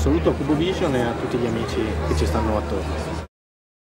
saluto a Cubo Vision e a tutti gli amici che ci stanno attorno.